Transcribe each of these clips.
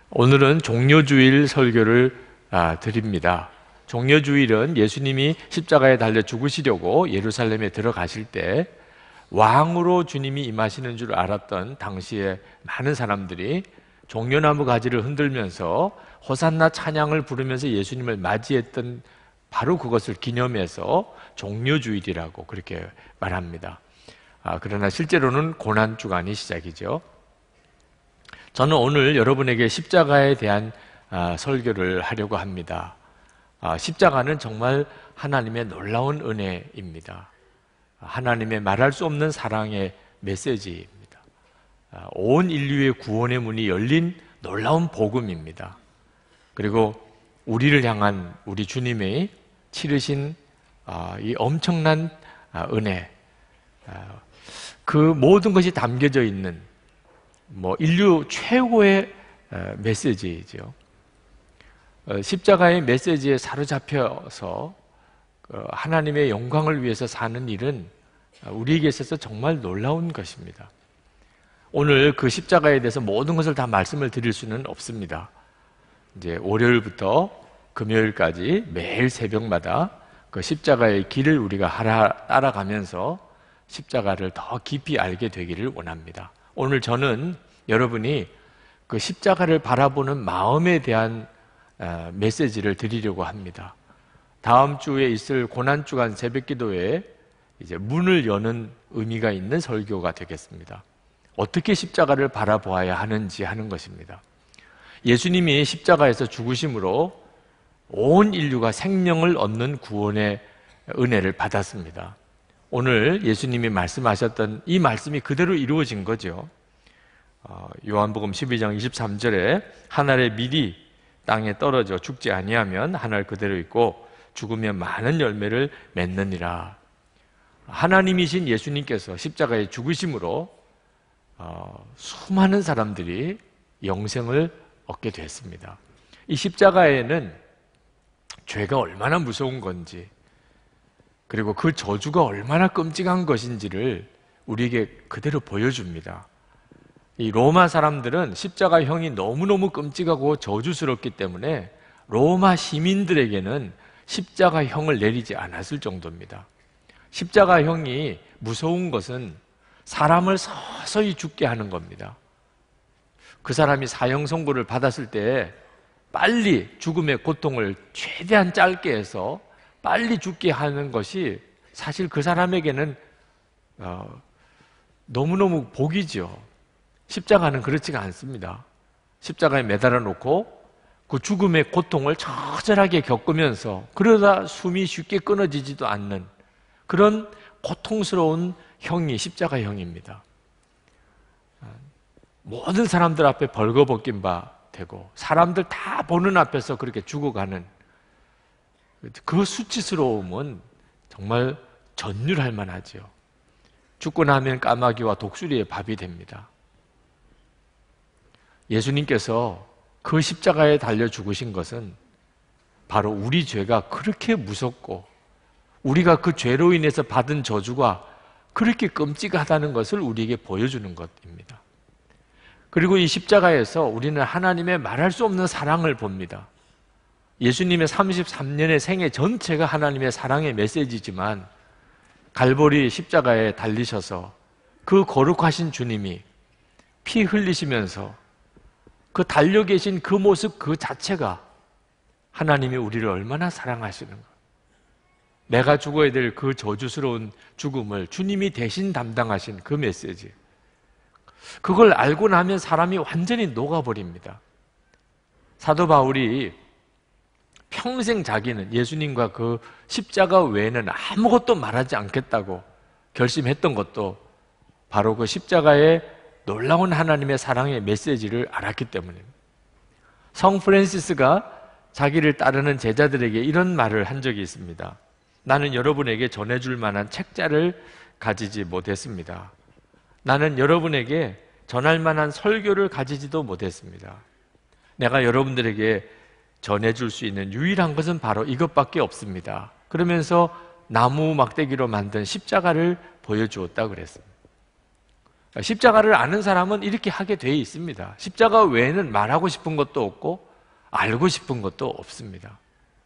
오늘은 종려주일 설교를 드립니다. 종려주일은 예수님이 십자가에 달려 죽으시려고 예루살렘에 들어가실 때 왕으로 주님이 임하시는 줄 알았던 당시에 많은 사람들이 종려나무 가지를 흔들면서 호산나 찬양을 부르면서 예수님을 맞이했던 바로 그것을 기념해서 종려주일이라고 그렇게 말합니다. 그러나 실제로는 고난주간이 시작이죠. 저는 오늘 여러분에게 십자가에 대한 설교를 하려고 합니다. 십자가는 정말 하나님의 놀라운 은혜입니다. 하나님의 말할 수 없는 사랑의 메시지입니다. 온 인류의 구원의 문이 열린 놀라운 복음입니다. 그리고 우리를 향한 우리 주님의 치르신 이 엄청난 은혜, 그 모든 것이 담겨져 있는 인류 최고의 메시지이죠. 십자가의 메시지에 사로잡혀서 하나님의 영광을 위해서 사는 일은 우리에게 있어서 정말 놀라운 것입니다. 오늘 그 십자가에 대해서 모든 것을 다 말씀을 드릴 수는 없습니다. 이제 월요일부터 금요일까지 매일 새벽마다 그 십자가의 길을 우리가 따라가면서 십자가를 더 깊이 알게 되기를 원합니다. 오늘 저는 여러분이 그 십자가를 바라보는 마음에 대한 메시지를 드리려고 합니다. 다음 주에 있을 고난주간 새벽기도에 이제 문을 여는 의미가 있는 설교가 되겠습니다. 어떻게 십자가를 바라보아야 하는지 하는 것입니다. 예수님이 십자가에서 죽으심으로 온 인류가 생명을 얻는 구원의 은혜를 받았습니다. 오늘 예수님이 말씀하셨던 이 말씀이 그대로 이루어진 거죠. 요한복음 12장 23절에 한 알의 밀이 땅에 떨어져 죽지 아니하면 한 알 그대로 있고 죽으면 많은 열매를 맺느니라. 하나님이신 예수님께서 십자가에 죽으심으로 수많은 사람들이 영생을 얻게 됐습니다. 이 십자가에는 죄가 얼마나 무서운 건지, 그리고 그 저주가 얼마나 끔찍한 것인지를 우리에게 그대로 보여줍니다. 이 로마 사람들은 십자가형이 너무너무 끔찍하고 저주스럽기 때문에 로마 시민들에게는 십자가형을 내리지 않았을 정도입니다. 십자가형이 무서운 것은 사람을 서서히 죽게 하는 겁니다. 그 사람이 사형 선고를 받았을 때 빨리 죽음의 고통을 최대한 짧게 해서 빨리 죽게 하는 것이 사실 그 사람에게는 너무너무 복이죠. 십자가는 그렇지가 않습니다. 십자가에 매달아 놓고 그 죽음의 고통을 처절하게 겪으면서 그러다 숨이 쉽게 끊어지지도 않는 그런 고통스러운 형이 십자가형입니다. 모든 사람들 앞에 벌거벗긴 바 되고 사람들 다 보는 앞에서 그렇게 죽어가는 그 수치스러움은 정말 전율할 만하죠. 죽고 나면 까마귀와 독수리의 밥이 됩니다. 예수님께서 그 십자가에 달려 죽으신 것은 바로 우리 죄가 그렇게 무섭고 우리가 그 죄로 인해서 받은 저주가 그렇게 끔찍하다는 것을 우리에게 보여주는 것입니다. 그리고 이 십자가에서 우리는 하나님의 말할 수 없는 사랑을 봅니다. 예수님의 33년의 생애 전체가 하나님의 사랑의 메시지지만 갈보리 십자가에 달리셔서 그 거룩하신 주님이 피 흘리시면서 그 달려 계신 그 모습 그 자체가 하나님이 우리를 얼마나 사랑하시는가. 내가 죽어야 될 그 저주스러운 죽음을 주님이 대신 담당하신 그 메시지, 그걸 알고 나면 사람이 완전히 녹아버립니다. 사도 바울이 평생 자기는 예수님과 그 십자가 외에는 아무것도 말하지 않겠다고 결심했던 것도 바로 그 십자가의 놀라운 하나님의 사랑의 메시지를 알았기 때문입니다. 성 프란시스가 자기를 따르는 제자들에게 이런 말을 한 적이 있습니다. 나는 여러분에게 전해줄 만한 책자를 가지지 못했습니다. 나는 여러분에게 전할 만한 설교를 가지지도 못했습니다. 내가 여러분들에게 전해줄 수 있는 유일한 것은 바로 이것밖에 없습니다. 그러면서 나무 막대기로 만든 십자가를 보여주었다 그랬습니다. 십자가를 아는 사람은 이렇게 하게 돼 있습니다. 십자가 외에는 말하고 싶은 것도 없고 알고 싶은 것도 없습니다.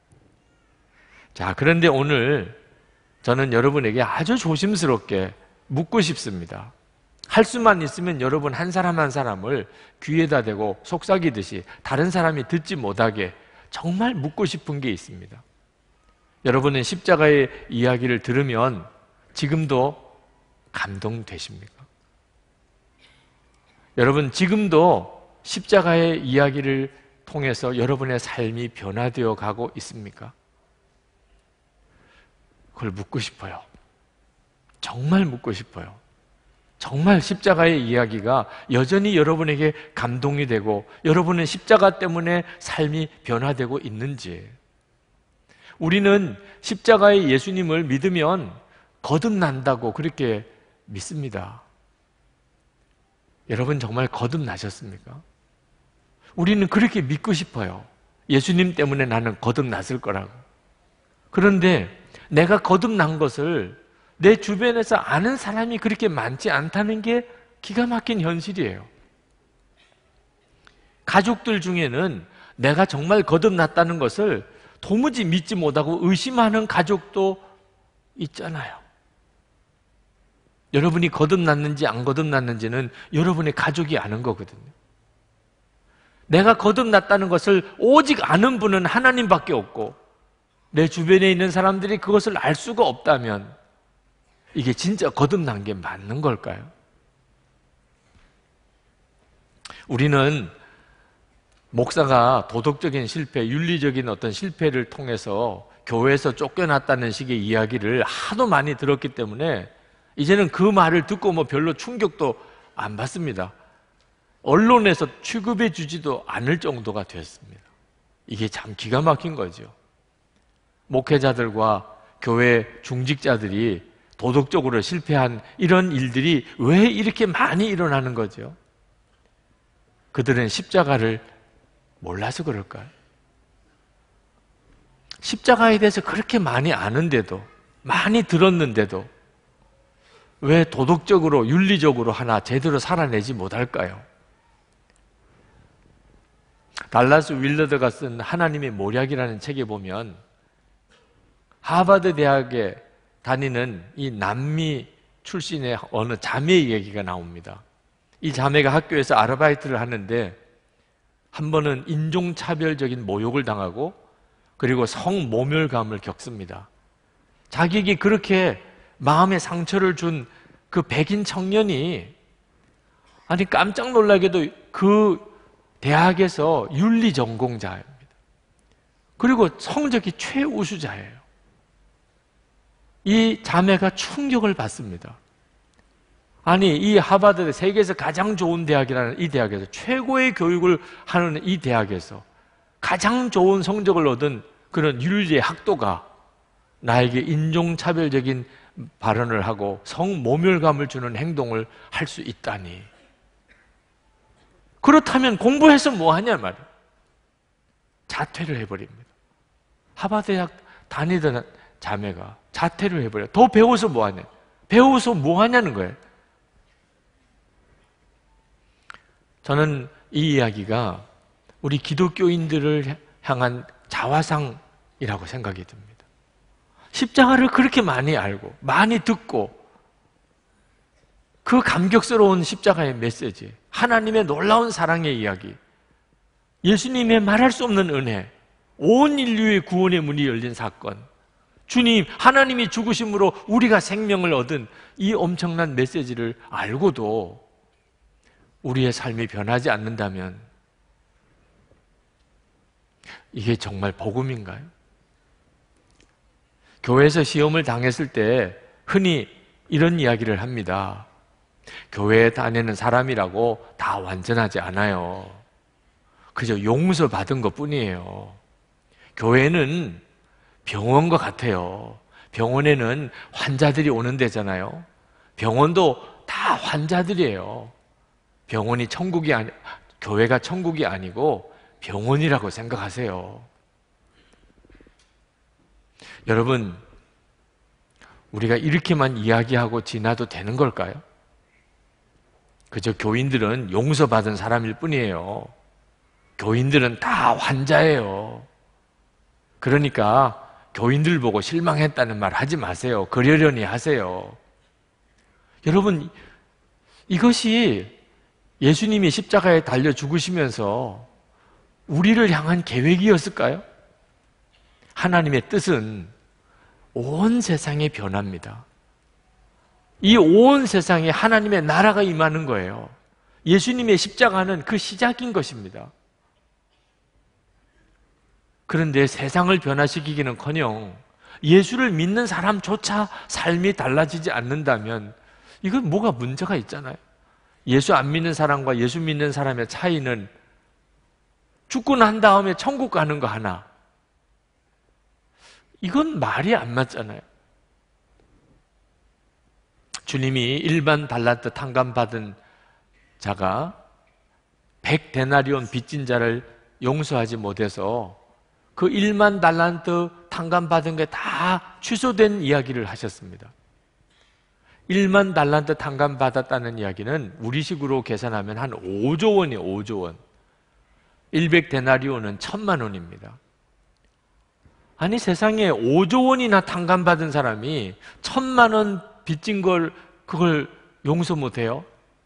자, 그런데 오늘 저는 여러분에게 아주 조심스럽게 묻고 싶습니다. 할 수만 있으면 여러분 한 사람 한 사람을 귀에다 대고 속삭이듯이 다른 사람이 듣지 못하게 정말 묻고 싶은 게 있습니다. 여러분은 십자가의 이야기를 들으면 지금도 감동되십니까? 여러분 지금도 십자가의 이야기를 통해서 여러분의 삶이 변화되어 가고 있습니까? 그걸 묻고 싶어요. 정말 묻고 싶어요. 정말 십자가의 이야기가 여전히 여러분에게 감동이 되고 여러분은 십자가 때문에 삶이 변화되고 있는지. 우리는 십자가의 예수님을 믿으면 거듭난다고 그렇게 믿습니다. 여러분 정말 거듭나셨습니까? 우리는 그렇게 믿고 싶어요. 예수님 때문에 나는 거듭났을 거라고. 그런데 내가 거듭난 것을 내 주변에서 아는 사람이 그렇게 많지 않다는 게 기가 막힌 현실이에요. 가족들 중에는 내가 정말 거듭났다는 것을 도무지 믿지 못하고 의심하는 가족도 있잖아요. 여러분이 거듭났는지 안 거듭났는지는 여러분의 가족이 아는 거거든요. 내가 거듭났다는 것을 오직 아는 분은 하나님밖에 없고 내 주변에 있는 사람들이 그것을 알 수가 없다면 이게 진짜 거듭난 게 맞는 걸까요? 우리는 목사가 도덕적인 실패, 윤리적인 어떤 실패를 통해서 교회에서 쫓겨났다는 식의 이야기를 하도 많이 들었기 때문에 이제는 그 말을 듣고 별로 충격도 안 받습니다. 언론에서 취급해 주지도 않을 정도가 됐습니다. 이게 참 기가 막힌 거죠. 목회자들과 교회 중직자들이 도덕적으로 실패한 이런 일들이 왜 이렇게 많이 일어나는 거죠? 그들은 십자가를 몰라서 그럴까요? 십자가에 대해서 그렇게 많이 아는데도, 많이 들었는데도 왜 도덕적으로, 윤리적으로 하나 제대로 살아내지 못할까요? 달라스 윌러드가 쓴 하나님의 모략이라는 책에 보면 하버드 대학에 다니는 이 남미 출신의 어느 자매의 얘기가 나옵니다. 이 자매가 학교에서 아르바이트를 하는데 한 번은 인종차별적인 모욕을 당하고 그리고 성모멸감을 겪습니다. 자기에게 그렇게 마음에 상처를 준 그 백인 청년이 깜짝 놀라게도 그 대학에서 윤리 전공자입니다. 그리고 성적이 최우수자예요. 이 자매가 충격을 받습니다. 이 하버드 세계에서 가장 좋은 대학이라는 이 대학에서 최고의 교육을 하는 이 대학에서 가장 좋은 성적을 얻은 그런 윤리의 학도가 나에게 인종차별적인 발언을 하고 성모멸감을 주는 행동을 할 수 있다니. 그렇다면 공부해서 뭐 하냐 말이에요. 자퇴를 해버립니다. 하버드 대학 다니던 자매가 자퇴를 해버려요. 더 배워서 뭐 하냐? 배워서 뭐 하냐는 거예요. 저는 이 이야기가 우리 기독교인들을 향한 자화상이라고 생각이 듭니다. 십자가를 그렇게 많이 알고 많이 듣고 그 감격스러운 십자가의 메시지, 하나님의 놀라운 사랑의 이야기, 예수님의 말할 수 없는 은혜, 온 인류의 구원의 문이 열린 사건, 주님, 하나님이 죽으심으로 우리가 생명을 얻은 이 엄청난 메시지를 알고도 우리의 삶이 변하지 않는다면 이게 정말 복음인가요? 교회에서 시험을 당했을 때 흔히 이런 이야기를 합니다. 교회에 다니는 사람이라고 다 완전하지 않아요. 그저 용서받은 것 뿐이에요. 교회는 병원과 같아요. 병원에는 환자들이 오는 데잖아요. 병원도 다 환자들이에요. 병원이 천국이 교회가 천국이 아니고 병원이라고 생각하세요. 여러분, 우리가 이렇게만 이야기하고 지나도 되는 걸까요? 그저 교인들은 용서받은 사람일 뿐이에요. 교인들은 다 환자예요. 그러니까 교인들 보고 실망했다는 말 하지 마세요. 그러려니 하세요. 여러분, 이것이 예수님이 십자가에 달려 죽으시면서 우리를 향한 계획이었을까요? 하나님의 뜻은 온 세상의 변화입니다. 이 온 세상에 하나님의 나라가 임하는 거예요. 예수님의 십자가는 그 시작인 것입니다. 그런데 세상을 변화시키기는커녕 예수를 믿는 사람조차 삶이 달라지지 않는다면 이건 뭐가 문제가 있잖아요. 예수 안 믿는 사람과 예수 믿는 사람의 차이는 죽고 난 다음에 천국 가는 거 하나. 이건 말이 안 맞잖아요. 주님이 일반 달란트 탕감받은 자가 100데나리온 빚진 자를 용서하지 못해서 그 1만 달란트 탕감받은 게 다 취소된 이야기를 하셨습니다. 1만 달란트 탕감받았다는 이야기는 우리식으로 계산하면 한 5조 원이에요. 5조 원. 100데나리온은 1000만 원입니다. 아니 세상에 5조 원이나 탕감받은 사람이 1000만 원 빚진 걸 그걸 용서 못해요?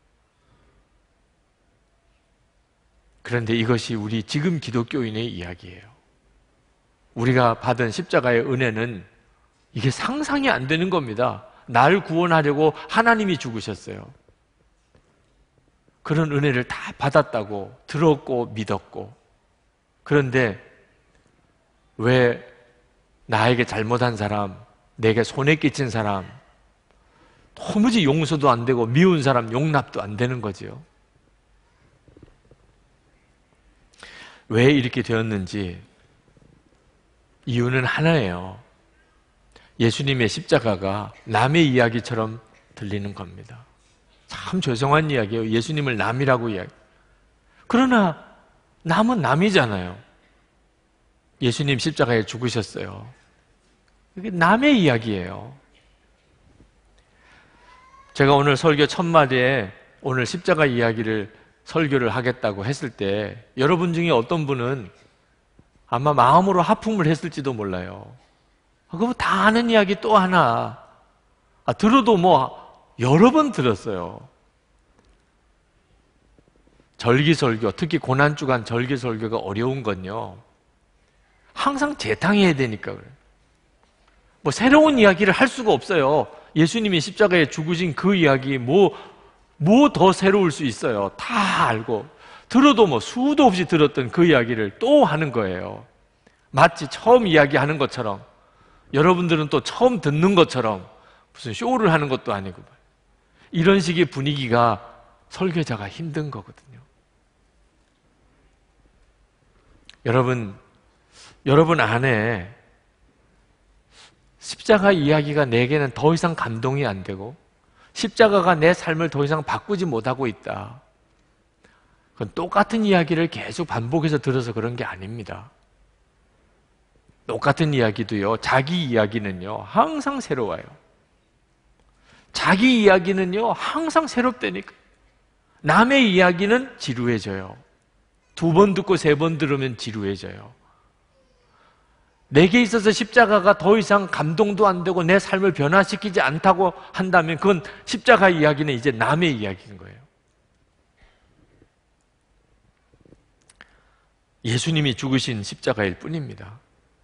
그런데 이것이 우리 지금 기독교인의 이야기예요. 우리가 받은 십자가의 은혜는 이게 상상이 안 되는 겁니다. 날 구원하려고 하나님이 죽으셨어요. 그런 은혜를 다 받았다고 들었고 믿었고, 그런데 왜 나에게 잘못한 사람, 내게 손해 끼친 사람, 도무지 용서도 안 되고 미운 사람 용납도 안 되는 거지요. 왜 이렇게 되었는지 이유는 하나예요. 예수님의 십자가가 남의 이야기처럼 들리는 겁니다. 참 죄송한 이야기예요. 예수님을 남이라고 이야기. 그러나 남은 남이잖아요. 예수님 십자가에 죽으셨어요. 이게 남의 이야기예요. 제가 오늘 설교 첫 마디에 오늘 십자가 이야기를 설교를 하겠다고 했을 때 여러분 중에 어떤 분은 아마 마음으로 하품을 했을지도 몰라요. 그거 다 아는 이야기 또 하나. 들어도 여러 번 들었어요. 절기설교, 특히 고난주간 절기설교가 어려운 건요, 항상 재탕해야 되니까 그래요. 새로운 이야기를 할 수가 없어요. 예수님이 십자가에 죽으신 그 이야기 뭐 더 새로울 수 있어요. 다 알고 들어도 수도 없이 들었던 그 이야기를 또 하는 거예요. 마치 처음 이야기하는 것처럼, 여러분들은 또 처음 듣는 것처럼 무슨 쇼를 하는 것도 아니고, 이런 식의 분위기가 설교자가 힘든 거거든요. 여러분 안에 십자가 이야기가 내게는 더 이상 감동이 안 되고 십자가가 내 삶을 더 이상 바꾸지 못하고 있다. 그건 똑같은 이야기를 계속 반복해서 들어서 그런 게 아닙니다. 똑같은 이야기도요, 자기 이야기는요 항상 새로워요. 자기 이야기는요 항상 새롭다니까. 남의 이야기는 지루해져요. 2번 듣고 3번 들으면 지루해져요. 내게 있어서 십자가가 더 이상 감동도 안 되고 내 삶을 변화시키지 않다고 한다면 그건 십자가 이야기는 이제 남의 이야기인 거예요. 예수님이 죽으신 십자가일 뿐입니다.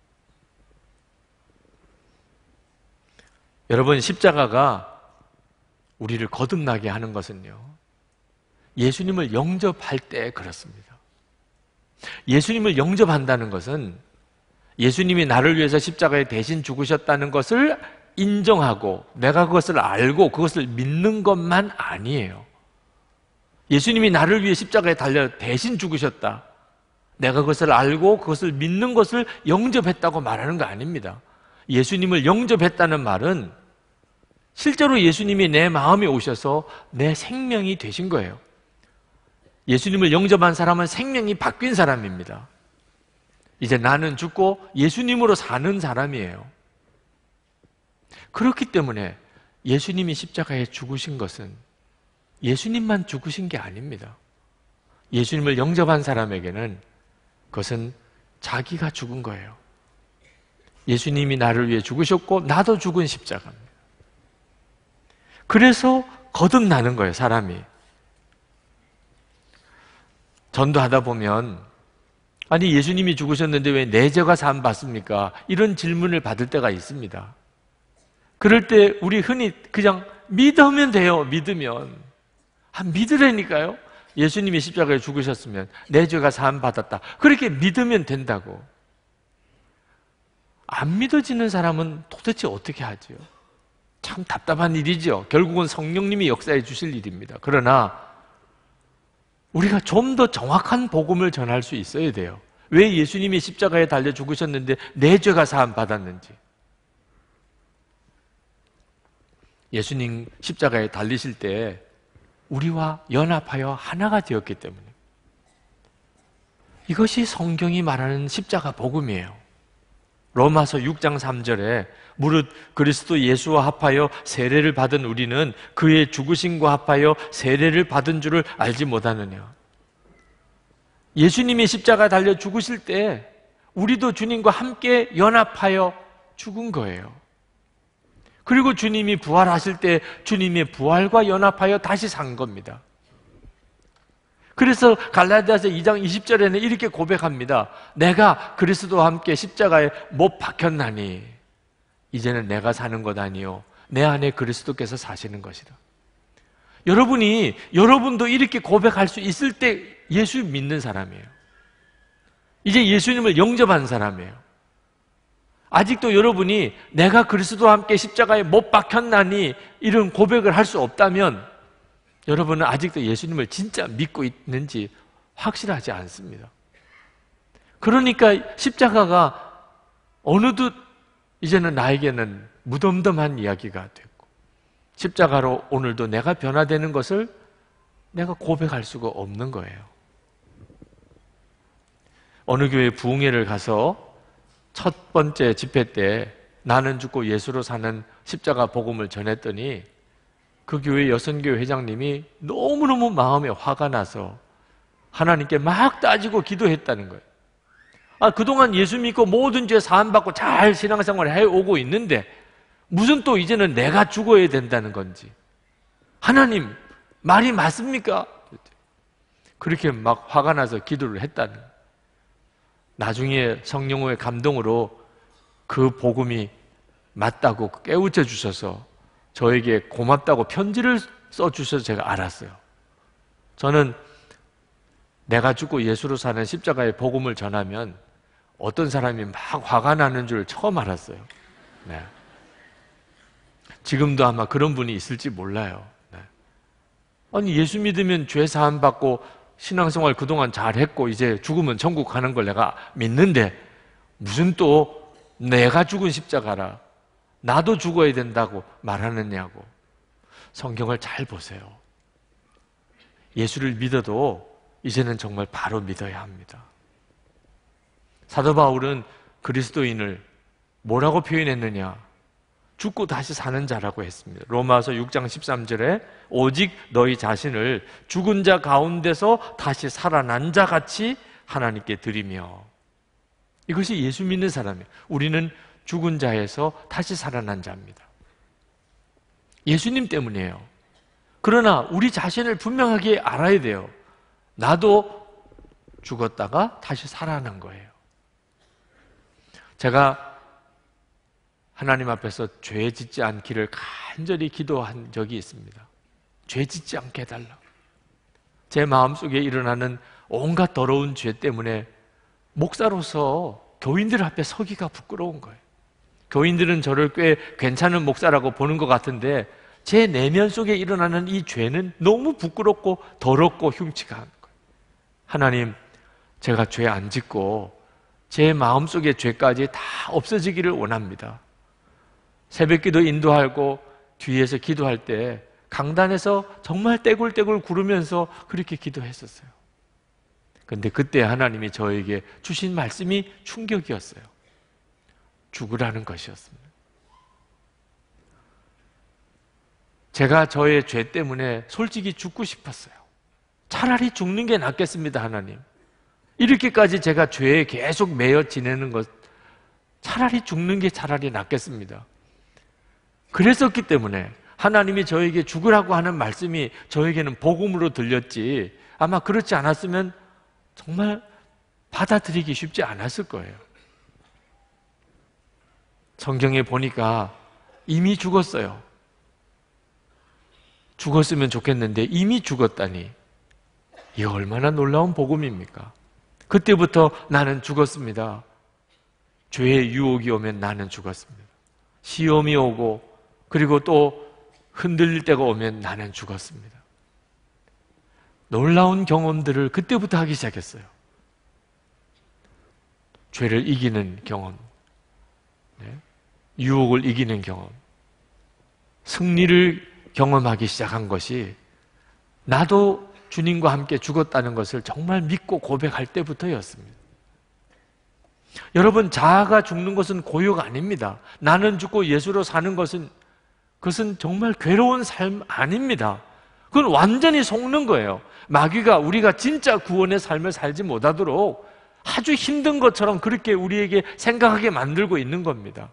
여러분, 십자가가 우리를 거듭나게 하는 것은요, 예수님을 영접할 때 그렇습니다. 예수님을 영접한다는 것은 예수님이 나를 위해서 십자가에 대신 죽으셨다는 것을 인정하고 내가 그것을 알고 그것을 믿는 것만 아니에요. 예수님이 나를 위해 십자가에 달려 대신 죽으셨다, 내가 그것을 알고 그것을 믿는 것을 영접했다고 말하는 거 아닙니다. 예수님을 영접했다는 말은 실제로 예수님이 내 마음에 오셔서 내 생명이 되신 거예요. 예수님을 영접한 사람은 생명이 바뀐 사람입니다. 이제 나는 죽고 예수님으로 사는 사람이에요. 그렇기 때문에 예수님이 십자가에 죽으신 것은 예수님만 죽으신 게 아닙니다. 예수님을 영접한 사람에게는 그것은 자기가 죽은 거예요. 예수님이 나를 위해 죽으셨고 나도 죽은 십자가입니다. 그래서 거듭나는 거예요, 사람이. 전도하다 보면 아니 예수님이 죽으셨는데 왜 내 죄가 사함 받습니까? 이런 질문을 받을 때가 있습니다. 그럴 때 우리 흔히 그냥 믿으면 돼요. 믿으면. 믿으라니까요. 예수님이 십자가에 죽으셨으면 내 죄가 사함 받았다. 그렇게 믿으면 된다고. 안 믿어지는 사람은 도대체 어떻게 하죠? 참 답답한 일이죠. 결국은 성령님이 역사해 주실 일입니다. 그러나 우리가 좀 더 정확한 복음을 전할 수 있어야 돼요. 왜 예수님이 십자가에 달려 죽으셨는데 내 죄가 사함 받았는지. 예수님 십자가에 달리실 때 우리와 연합하여 하나가 되었기 때문에 이것이 성경이 말하는 십자가 복음이에요. 로마서 6장 3절에 무릇 그리스도 예수와 합하여 세례를 받은 우리는 그의 죽으심과 합하여 세례를 받은 줄을 알지 못하느냐. 예수님이 십자가 달려 죽으실 때 우리도 주님과 함께 연합하여 죽은 거예요. 그리고 주님이 부활하실 때 주님의 부활과 연합하여 다시 산 겁니다. 그래서 갈라디아서 2장 20절에는 이렇게 고백합니다. 내가 그리스도와 함께 십자가에 못 박혔나니 이제는 내가 사는 것 아니요 내 안에 그리스도께서 사시는 것이다. 여러분도 이렇게 고백할 수 있을 때 예수 믿는 사람이에요. 이제 예수님을 영접한 사람이에요. 아직도 여러분이 내가 그리스도와 함께 십자가에 못 박혔나니 이런 고백을 할 수 없다면 여러분은 아직도 예수님을 진짜 믿고 있는지 확실하지 않습니다. 그러니까 십자가가 어느덧 이제는 나에게는 무덤덤한 이야기가 됐고 십자가로 오늘도 내가 변화되는 것을 내가 고백할 수가 없는 거예요. 어느 교회 부흥회를 가서 첫 번째 집회 때 나는 죽고 예수로 사는 십자가 복음을 전했더니 그 교회 여선교회 회장님이 너무너무 마음에 화가 나서 하나님께 막 따지고 기도했다는 거예요. 그동안 예수 믿고 모든 죄 사함받고 잘 신앙생활을 해오고 있는데 무슨 또 이제는 내가 죽어야 된다는 건지. 하나님, 말이 맞습니까? 그렇게 막 화가 나서 기도를 했다는 거예요. 나중에 성령의 감동으로 그 복음이 맞다고 깨우쳐 주셔서 저에게 고맙다고 편지를 써주셔서 제가 알았어요. 저는 내가 죽고 예수로 사는 십자가의 복음을 전하면 어떤 사람이 막 화가 나는 줄 처음 알았어요. 네. 지금도 아마 그런 분이 있을지 몰라요. 네. 아니 예수 믿으면 죄 사함 받고 신앙생활 그동안 잘했고 이제 죽으면 천국 가는 걸 내가 믿는데 무슨 또 내가 죽은 십자가라 나도 죽어야 된다고 말하느냐고. 성경을 잘 보세요. 예수를 믿어도 이제는 정말 바로 믿어야 합니다. 사도 바울은 그리스도인을 뭐라고 표현했느냐? 죽고 다시 사는 자라고 했습니다. 로마서 6장 13절에 오직 너희 자신을 죽은 자 가운데서 다시 살아난 자 같이 하나님께 드리며. 이것이 예수 믿는 사람이에요. 우리는 죽은 자에서 다시 살아난 자입니다. 예수님 때문이에요. 그러나 우리 자신을 분명하게 알아야 돼요. 나도 죽었다가 다시 살아난 거예요. 제가 하나님 앞에서 죄 짓지 않기를 간절히 기도한 적이 있습니다. 죄 짓지 않게 해달라. 제 마음속에 일어나는 온갖 더러운 죄 때문에 목사로서 교인들 앞에 서기가 부끄러운 거예요. 교인들은 저를 꽤 괜찮은 목사라고 보는 것 같은데 제 내면 속에 일어나는 이 죄는 너무 부끄럽고 더럽고 흉측한 거예요. 하나님, 제가 죄 안 짓고 제 마음속의 죄까지 다 없어지기를 원합니다. 새벽기도 인도하고 뒤에서 기도할 때 강단에서 정말 떼굴떼굴 구르면서 그렇게 기도했었어요. 그런데 그때 하나님이 저에게 주신 말씀이 충격이었어요. 죽으라는 것이었습니다. 제가 저의 죄 때문에 솔직히 죽고 싶었어요. 차라리 죽는 게 낫겠습니다, 하나님. 이렇게까지 제가 죄에 계속 매여 지내는 것, 차라리 죽는 게 차라리 낫겠습니다. 그랬었기 때문에 하나님이 저에게 죽으라고 하는 말씀이 저에게는 복음으로 들렸지, 아마 그렇지 않았으면 정말 받아들이기 쉽지 않았을 거예요. 성경에 보니까 이미 죽었어요. 죽었으면 좋겠는데 이미 죽었다니, 이 얼마나 놀라운 복음입니까? 그때부터 나는 죽었습니다. 죄의 유혹이 오면 나는 죽었습니다. 시험이 오고 그리고 또 흔들릴 때가 오면 나는 죽었습니다. 놀라운 경험들을 그때부터 하기 시작했어요. 죄를 이기는 경험, 유혹을 이기는 경험, 승리를 경험하기 시작한 것이 나도 주님과 함께 죽었다는 것을 정말 믿고 고백할 때부터였습니다. 여러분, 자아가 죽는 것은 고योग 아닙니다. 나는 죽고 예수로 사는 그것은 정말 괴로운 삶 아닙니다. 그건 완전히 속는 거예요. 마귀가 우리가 진짜 구원의 삶을 살지 못하도록 아주 힘든 것처럼 그렇게 우리에게 생각하게 만들고 있는 겁니다.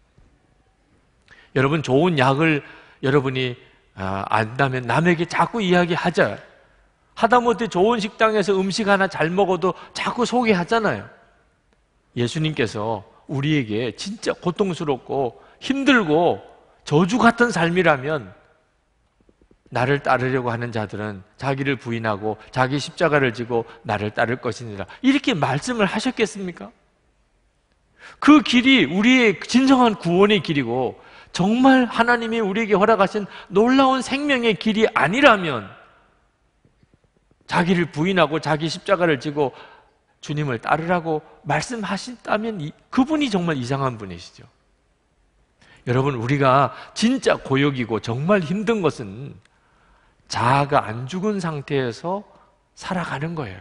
여러분, 좋은 약을 여러분이 안다면 남에게 자꾸 이야기하자. 하다못해 좋은 식당에서 음식 하나 잘 먹어도 자꾸 소개하잖아요. 예수님께서 우리에게 진짜 고통스럽고 힘들고 저주 같은 삶이라면 나를 따르려고 하는 자들은 자기를 부인하고 자기 십자가를 지고 나를 따를 것이니라, 이렇게 말씀을 하셨겠습니까? 그 길이 우리의 진정한 구원의 길이고 정말 하나님이 우리에게 허락하신 놀라운 생명의 길이 아니라면, 자기를 부인하고 자기 십자가를 지고 주님을 따르라고 말씀하신다면 그분이 정말 이상한 분이시죠. 여러분, 우리가 진짜 고역이고 정말 힘든 것은 자아가 안 죽은 상태에서 살아가는 거예요.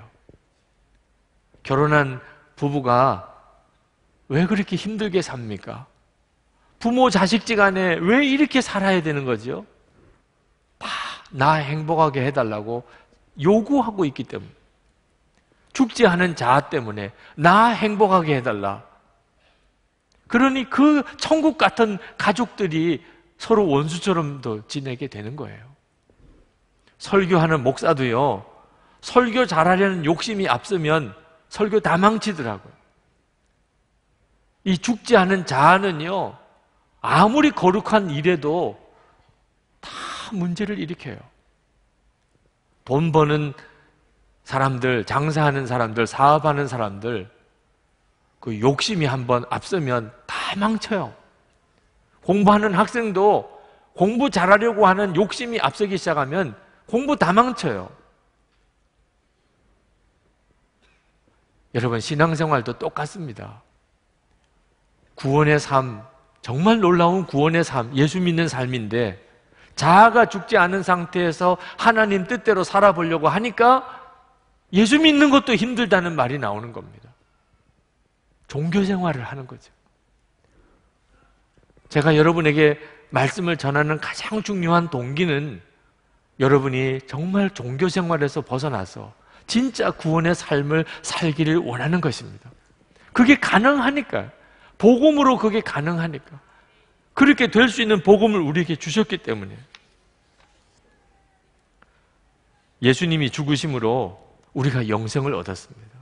결혼한 부부가 왜 그렇게 힘들게 삽니까? 부모 자식지간에 왜 이렇게 살아야 되는 거죠? 다 나 행복하게 해달라고 요구하고 있기 때문에, 죽지 않은 자아 때문에 나 행복하게 해달라. 그러니 그 천국 같은 가족들이 서로 원수처럼도 지내게 되는 거예요. 설교하는 목사도요, 설교 잘하려는 욕심이 앞서면 설교 다 망치더라고요. 이 죽지 않은 자아는요, 아무리 거룩한 일에도 다 문제를 일으켜요. 돈 버는 사람들, 장사하는 사람들, 사업하는 사람들, 그 욕심이 한번 앞서면 다 망쳐요. 공부하는 학생도 공부 잘하려고 하는 욕심이 앞서기 시작하면 공부 다 망쳐요. 여러분, 신앙생활도 똑같습니다. 구원의 삶, 정말 놀라운 구원의 삶, 예수 믿는 삶인데 자아가 죽지 않은 상태에서 하나님 뜻대로 살아보려고 하니까 예수 믿는 것도 힘들다는 말이 나오는 겁니다. 종교 생활을 하는 거죠. 제가 여러분에게 말씀을 전하는 가장 중요한 동기는 여러분이 정말 종교 생활에서 벗어나서 진짜 구원의 삶을 살기를 원하는 것입니다. 그게 가능하니까, 복음으로 그게 가능하니까, 그렇게 될 수 있는 복음을 우리에게 주셨기 때문에. 예수님이 죽으심으로 우리가 영생을 얻었습니다.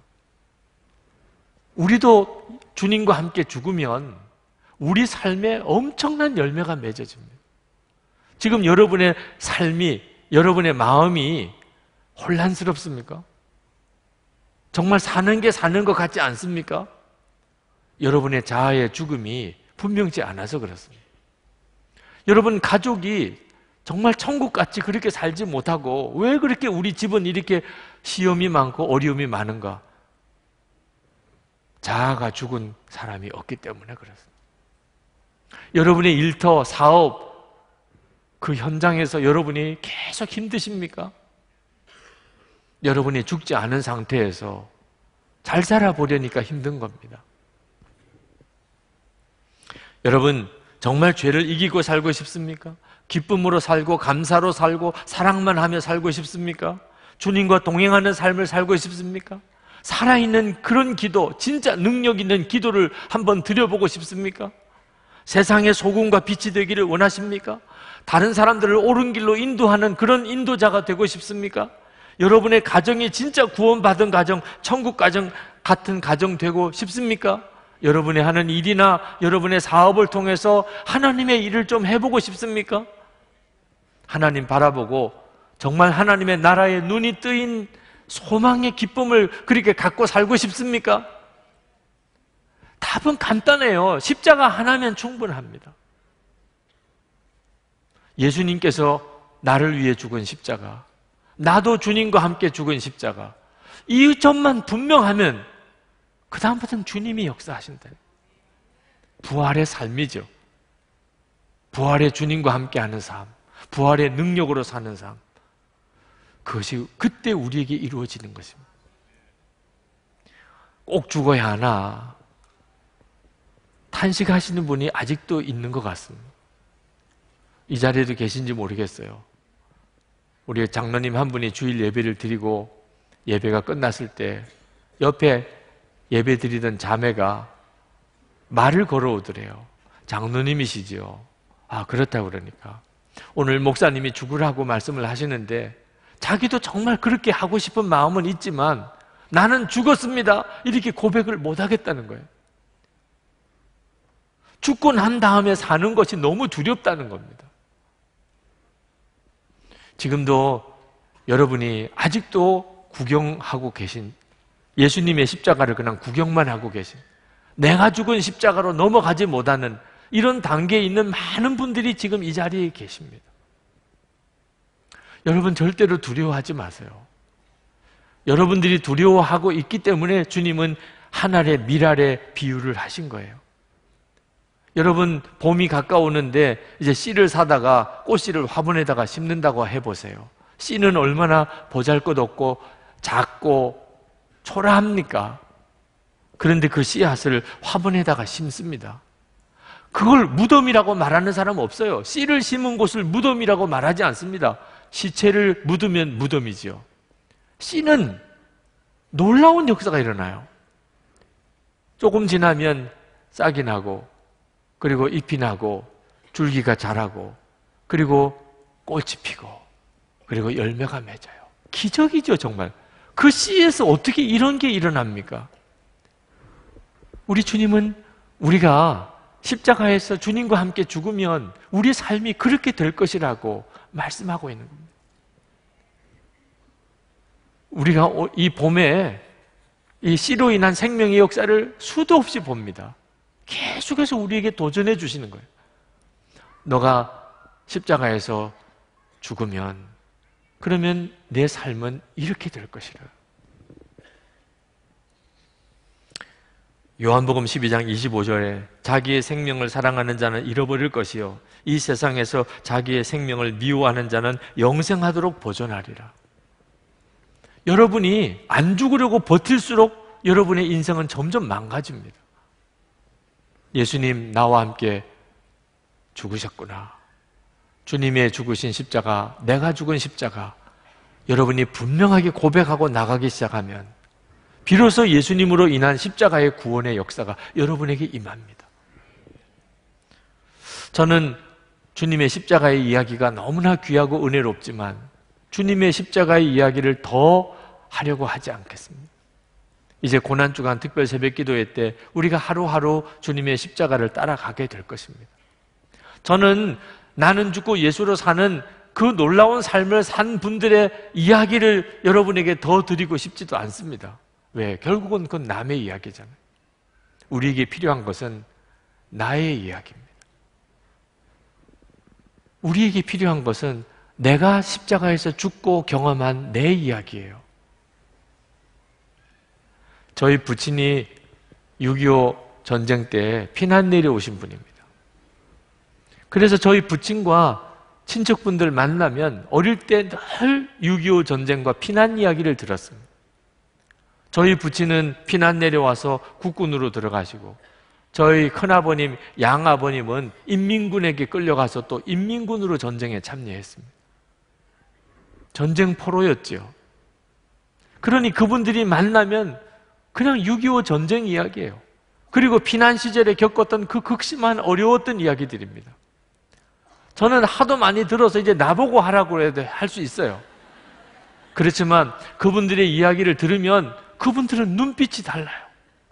우리도 주님과 함께 죽으면 우리 삶에 엄청난 열매가 맺어집니다. 지금 여러분의 삶이, 여러분의 마음이 혼란스럽습니까? 정말 사는 게 사는 것 같지 않습니까? 여러분의 자아의 죽음이 분명치 않아서 그렇습니다. 여러분 가족이 정말 천국같이 그렇게 살지 못하고 왜 그렇게 우리 집은 이렇게 시험이 많고 어려움이 많은가? 자아가 죽은 사람이 없기 때문에 그렇습니다. 여러분의 일터, 사업, 그 현장에서 여러분이 계속 힘드십니까? 여러분이 죽지 않은 상태에서 잘 살아보려니까 힘든 겁니다. 여러분, 정말 죄를 이기고 살고 싶습니까? 기쁨으로 살고 감사로 살고 사랑만 하며 살고 싶습니까? 주님과 동행하는 삶을 살고 싶습니까? 살아있는 그런 기도, 진짜 능력 있는 기도를 한번 드려보고 싶습니까? 세상의 소금과 빛이 되기를 원하십니까? 다른 사람들을 옳은 길로 인도하는 그런 인도자가 되고 싶습니까? 여러분의 가정이 진짜 구원받은 가정, 천국 가정 같은 가정 되고 싶습니까? 여러분이 하는 일이나 여러분의 사업을 통해서 하나님의 일을 좀 해보고 싶습니까? 하나님 바라보고 정말 하나님의 나라에 눈이 뜨인 소망의 기쁨을 그렇게 갖고 살고 싶습니까? 답은 간단해요. 십자가 하나면 충분합니다. 예수님께서 나를 위해 죽은 십자가, 나도 주님과 함께 죽은 십자가, 이 점만 분명하면 그 다음부터는 주님이 역사하신다. 부활의 삶이죠. 부활의 주님과 함께하는 삶, 부활의 능력으로 사는 삶, 그것이 그때 우리에게 이루어지는 것입니다. 꼭 죽어야 하나 탄식하시는 분이 아직도 있는 것 같습니다. 이 자리에도 계신지 모르겠어요. 우리 장로님 한 분이 주일 예배를 드리고 예배가 끝났을 때 옆에 예배 드리던 자매가 말을 걸어오더래요. 장로님이시지요. 아, 그렇다고 그러니까 오늘 목사님이 죽으라고 말씀을 하시는데 자기도 정말 그렇게 하고 싶은 마음은 있지만 나는 죽었습니다, 이렇게 고백을 못 하겠다는 거예요. 죽고 난 다음에 사는 것이 너무 두렵다는 겁니다. 지금도 여러분이 아직도 구경하고 계신, 예수님의 십자가를 그냥 구경만 하고 계신, 내가 죽은 십자가로 넘어가지 못하는 이런 단계에 있는 많은 분들이 지금 이 자리에 계십니다. 여러분 절대로 두려워하지 마세요. 여러분들이 두려워하고 있기 때문에 주님은 하늘의 밀알의 비유를 하신 거예요. 여러분 봄이 가까우는데 이제 씨를 사다가 꽃씨를 화분에다가 심는다고 해보세요. 씨는 얼마나 보잘것없고 작고 초라합니까? 그런데 그 씨앗을 화분에다가 심습니다. 그걸 무덤이라고 말하는 사람은 없어요. 씨를 심은 곳을 무덤이라고 말하지 않습니다. 시체를 묻으면 무덤이지요. 씨는 놀라운 역사가 일어나요. 조금 지나면 싹이 나고, 그리고 잎이 나고, 줄기가 자라고, 그리고 꽃이 피고, 그리고 열매가 맺어요. 기적이죠, 정말. 그 씨에서 어떻게 이런 게 일어납니까? 우리 주님은 우리가 십자가에서 주님과 함께 죽으면 우리 삶이 그렇게 될 것이라고 말씀하고 있는 겁니다. 우리가 이 봄에 이 씨로 인한 생명의 역사를 수도 없이 봅니다. 계속해서 우리에게 도전해 주시는 거예요. 너가 십자가에서 죽으면, 그러면 내 삶은 이렇게 될 것이라. 요한복음 12장 25절에 자기의 생명을 사랑하는 자는 잃어버릴 것이요 이 세상에서 자기의 생명을 미워하는 자는 영생하도록 보존하리라. 여러분이 안 죽으려고 버틸수록 여러분의 인생은 점점 망가집니다. 예수님 나와 함께 죽으셨구나. 주님의 죽으신 십자가, 내가 죽은 십자가, 여러분이 분명하게 고백하고 나가기 시작하면 비로소 예수님으로 인한 십자가의 구원의 역사가 여러분에게 임합니다. 저는 주님의 십자가의 이야기가 너무나 귀하고 은혜롭지만 주님의 십자가의 이야기를 더 하려고 하지 않겠습니다. 이제 고난주간 특별 새벽기도회 때 우리가 하루하루 주님의 십자가를 따라가게 될 것입니다. 저는 나는 죽고 예수로 사는 그 놀라운 삶을 산 분들의 이야기를 여러분에게 더 드리고 싶지도 않습니다. 왜? 결국은 그건 남의 이야기잖아요. 우리에게 필요한 것은 나의 이야기입니다. 우리에게 필요한 것은 내가 십자가에서 죽고 경험한 내 이야기예요. 저희 부친이 6.25 전쟁 때 피난 내려오신 분입니다. 그래서 저희 부친과 친척분들 만나면 어릴 때 늘 6.25 전쟁과 피난 이야기를 들었습니다. 저희 부친은 피난 내려와서 국군으로 들어가시고 저희 큰아버님, 양아버님은 인민군에게 끌려가서 또 인민군으로 전쟁에 참여했습니다. 전쟁 포로였죠. 그러니 그분들이 만나면 그냥 6.25 전쟁 이야기예요. 그리고 피난 시절에 겪었던 그 극심한 어려웠던 이야기들입니다. 저는 하도 많이 들어서 이제 나보고 하라고 해도 할 수 있어요. 그렇지만 그분들의 이야기를 들으면 그분들은 눈빛이 달라요.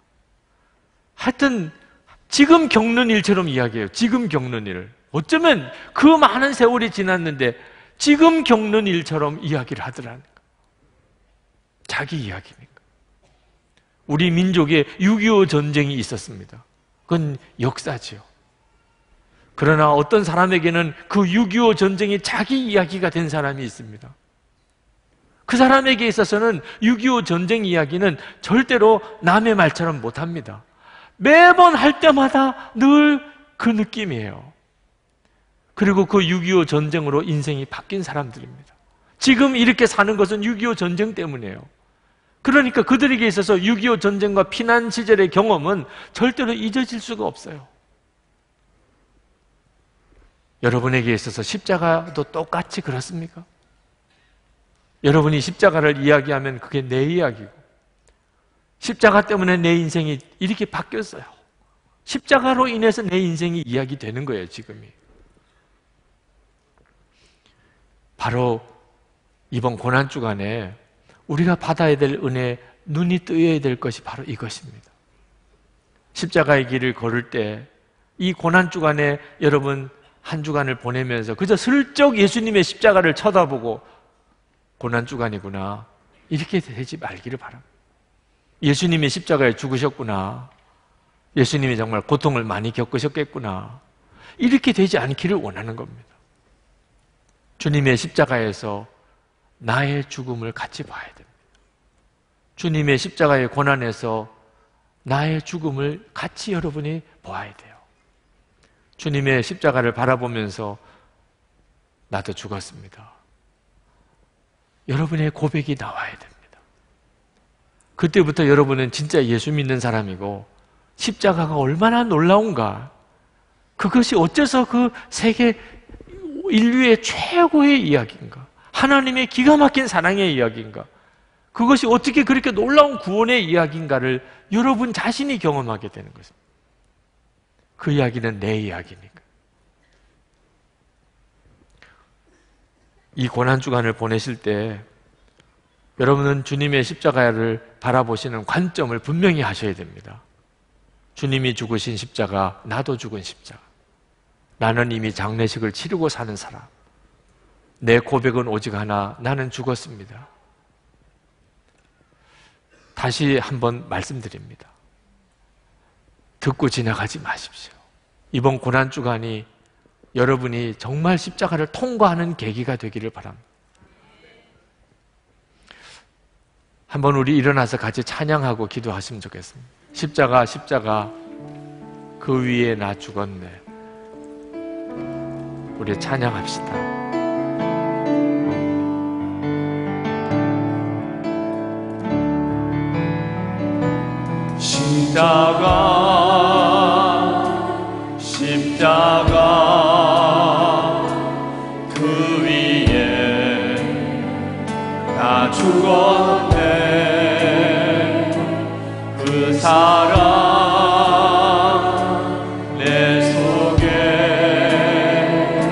하여튼 지금 겪는 일처럼 이야기해요. 지금 겪는 일을. 어쩌면 그 많은 세월이 지났는데 지금 겪는 일처럼 이야기를 하더라는 거예요. 자기 이야기니까. 우리 민족에 6.25 전쟁이 있었습니다. 그건 역사지요. 그러나 어떤 사람에게는 그 6.25 전쟁이 자기 이야기가 된 사람이 있습니다. 그 사람에게 있어서는 6.25 전쟁 이야기는 절대로 남의 말처럼 못합니다. 매번 할 때마다 늘 그 느낌이에요. 그리고 그 6.25 전쟁으로 인생이 바뀐 사람들입니다. 지금 이렇게 사는 것은 6.25 전쟁 때문이에요. 그러니까 그들에게 있어서 6.25 전쟁과 피난 시절의 경험은 절대로 잊어질 수가 없어요. 여러분에게 있어서 십자가도 똑같이 그렇습니까? 여러분이 십자가를 이야기하면 그게 내 이야기고, 십자가 때문에 내 인생이 이렇게 바뀌었어요. 십자가로 인해서 내 인생이 이야기되는 거예요, 지금이. 바로 이번 고난주간에 우리가 받아야 될 은혜, 눈이 뜨여야 될 것이 바로 이것입니다. 십자가의 길을 걸을 때 이 고난주간에 여러분 한 주간을 보내면서 그저 슬쩍 예수님의 십자가를 쳐다보고 고난주간이구나, 이렇게 되지 말기를 바랍니다. 예수님이 십자가에 죽으셨구나, 예수님이 정말 고통을 많이 겪으셨겠구나, 이렇게 되지 않기를 원하는 겁니다. 주님의 십자가에서 나의 죽음을 같이 봐야 됩니다. 주님의 십자가의 고난에서 나의 죽음을 같이 여러분이 보아야 돼요. 주님의 십자가를 바라보면서 나도 죽었습니다, 여러분의 고백이 나와야 됩니다. 그때부터 여러분은 진짜 예수 믿는 사람이고, 십자가가 얼마나 놀라운가, 그것이 어째서 그 세계 인류의 최고의 이야기인가, 하나님의 기가 막힌 사랑의 이야기인가, 그것이 어떻게 그렇게 놀라운 구원의 이야기인가를 여러분 자신이 경험하게 되는 것입니다. 그 이야기는 내 이야기니까. 이 고난주간을 보내실 때 여러분은 주님의 십자가를 바라보시는 관점을 분명히 하셔야 됩니다. 주님이 죽으신 십자가, 나도 죽은 십자가. 나는 이미 장례식을 치르고 사는 사람. 내 고백은 오직 하나, 나는 죽었습니다. 다시 한번 말씀드립니다. 듣고 지나가지 마십시오. 이번 고난주간이 여러분이 정말 십자가를 통과하는 계기가 되기를 바랍니다. 한번 우리 일어나서 같이 찬양하고 기도하시면 좋겠습니다. 십자가, 십자가, 그 위에 나 죽었네. 우리 찬양합시다. 십자가, 십자가, 그 위에 나 죽었네. 그 사랑 내 속에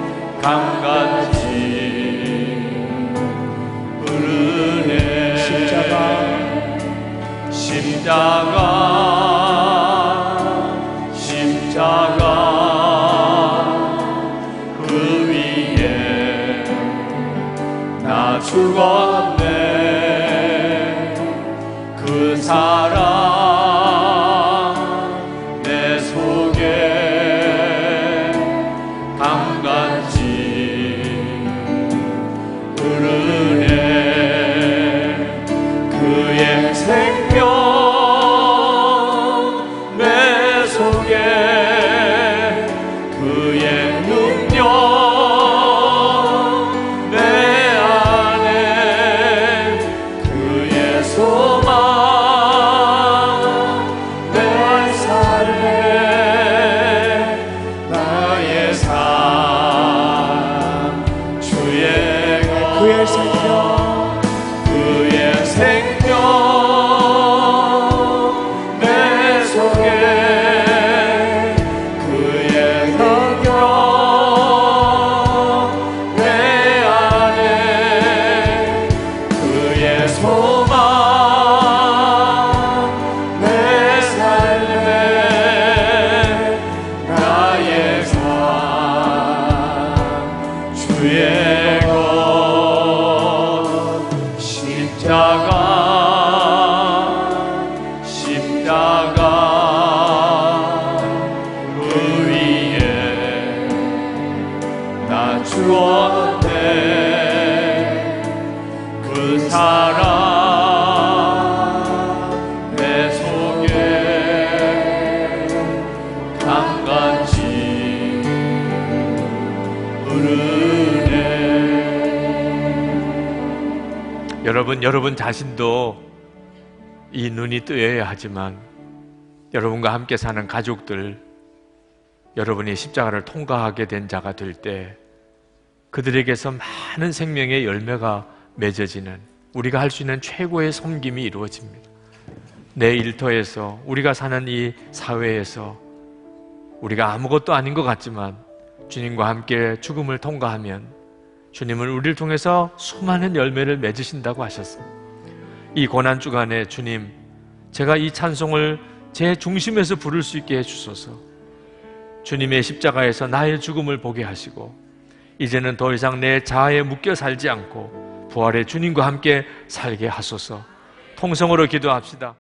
강같이 흐르네. 십자가, 십자가, 그 위에 나 죽었네. 그 사랑 내 속에 강같이 흐르네. 그의 생명 소망 여러분 자신도 이 눈이 뜨여야 하지만 여러분과 함께 사는 가족들, 여러분이 십자가를 통과하게 된 자가 될 때 그들에게서 많은 생명의 열매가 맺어지는, 우리가 할 수 있는 최고의 섬김이 이루어집니다. 내 일터에서, 우리가 사는 이 사회에서 우리가 아무것도 아닌 것 같지만 주님과 함께 죽음을 통과하면 주님은 우리를 통해서 수많은 열매를 맺으신다고 하셨습니다. 이 고난주간에 주님, 제가 이 찬송을 제 중심에서 부를 수 있게 해주소서. 주님의 십자가에서 나의 죽음을 보게 하시고 이제는 더 이상 내 자아에 묶여 살지 않고 부활의 주님과 함께 살게 하소서. 통성으로 기도합시다.